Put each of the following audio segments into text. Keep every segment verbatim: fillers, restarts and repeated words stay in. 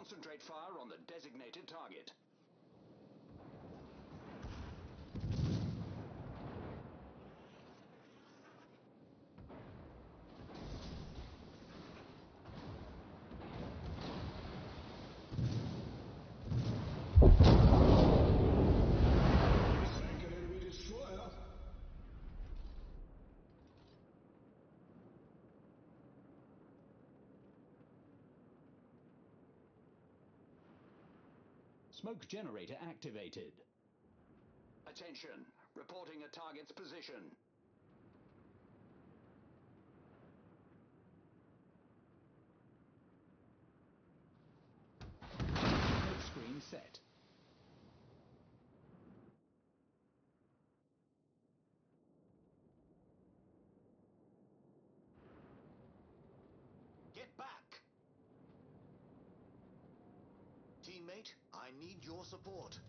Concentrate fire on the designated target. Smoke generator activated. Attention, reporting a target's position. Smoke screen set. Get back! Teammate, I need your support.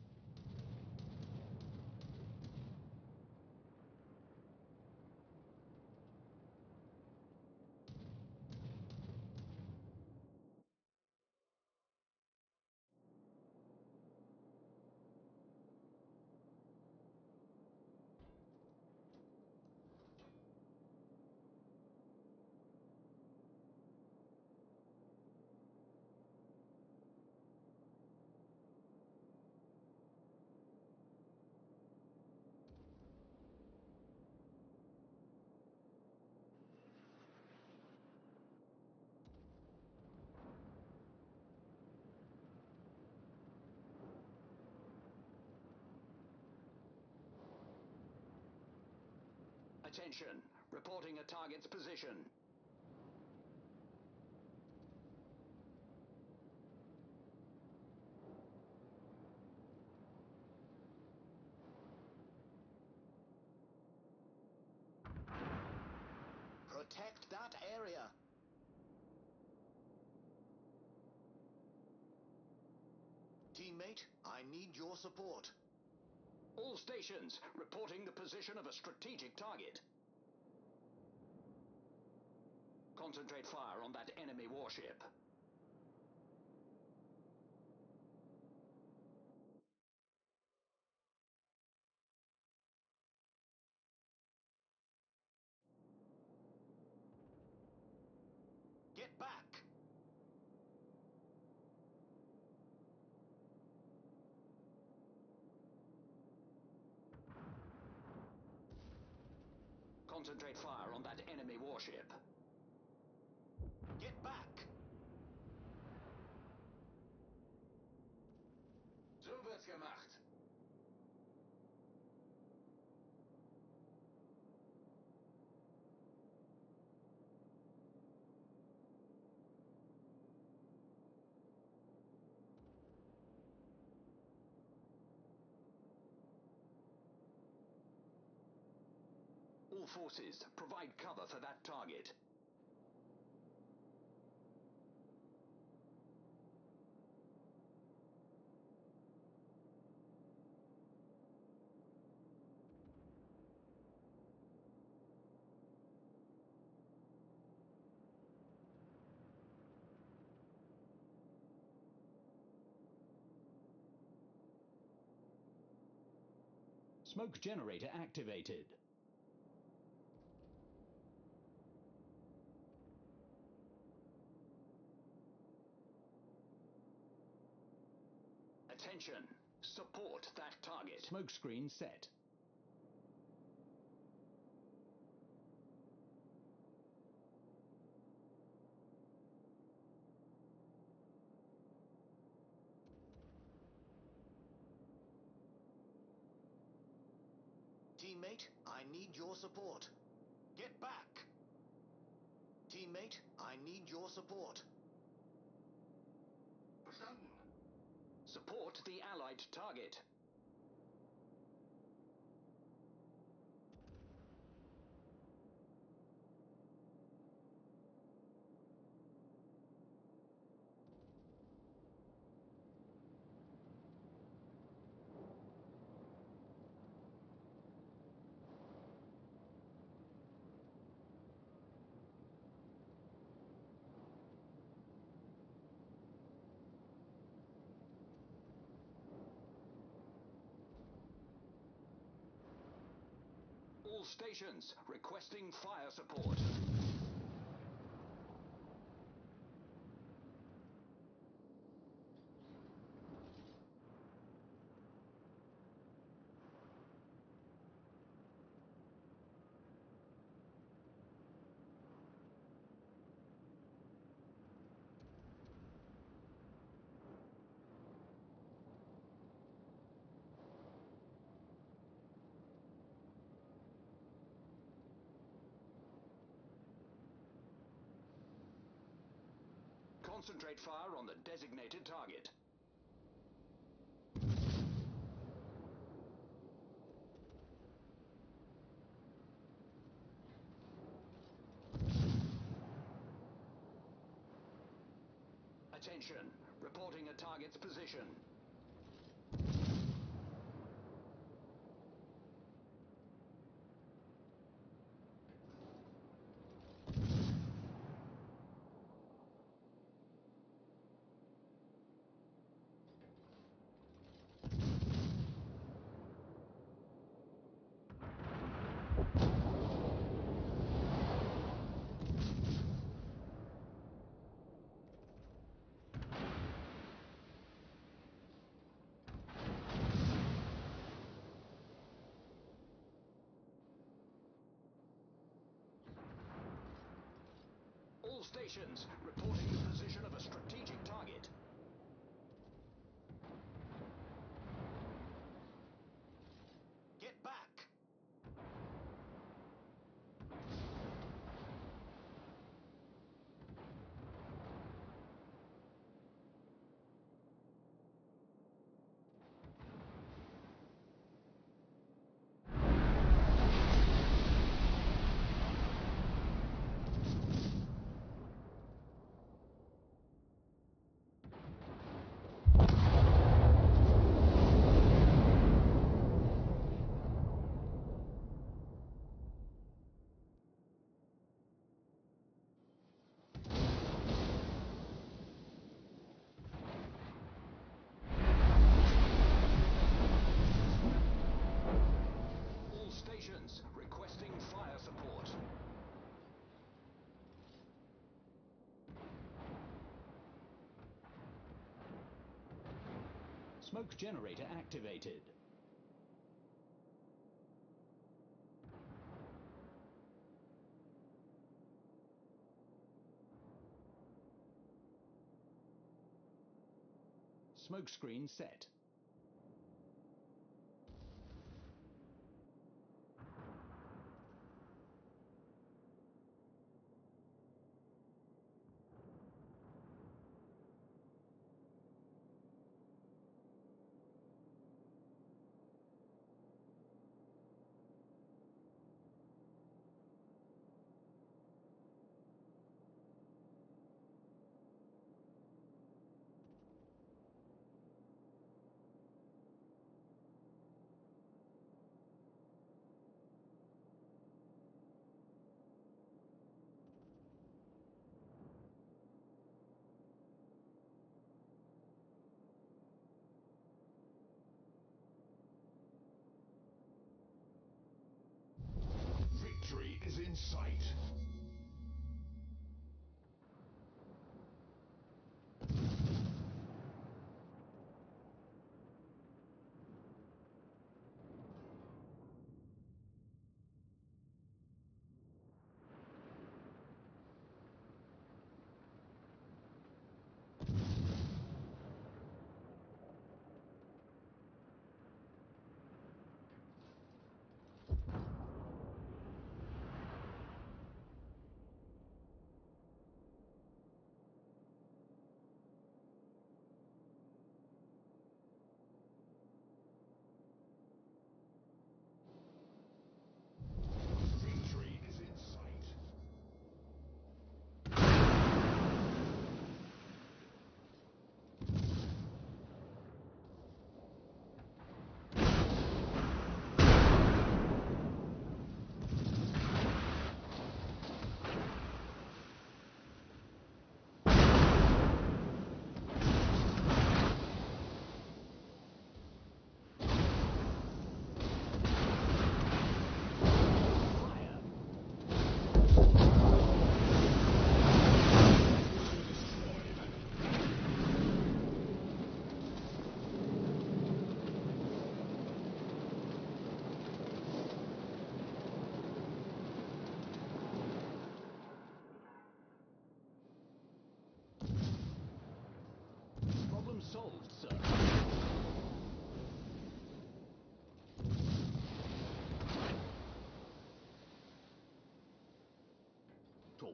Attention, reporting a target's position. Protect that area. Teammate, I need your support. All stations, reporting the position of a strategic target. Concentrate fire on that enemy warship. Get back! Concentrate fire on that enemy warship. Get back! So wird's gemacht. All forces, provide cover for that target. Smoke generator activated. Attention, support that target. Smoke screen set. Teammate, I need your support. Get back! Teammate, I need your support. Verstanden. Support the allied target. All stations requesting fire support. Concentrate fire on the designated target. Attention, reporting a target's position. All stations reporting the position of a strategic target. Get back! Requesting fire support. Smoke generator activated. Smoke screen set. Victory is in sight.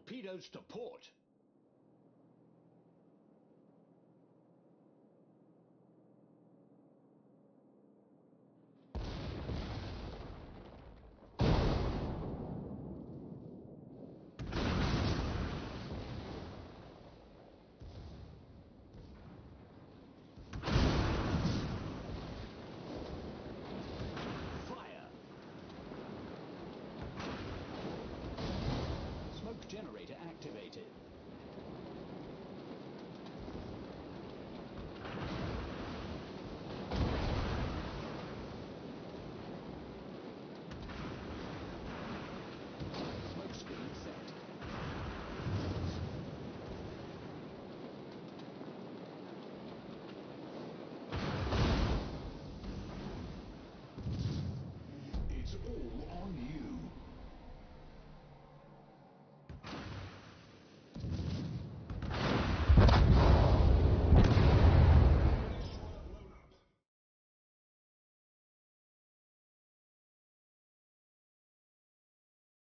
Torpedoes to port.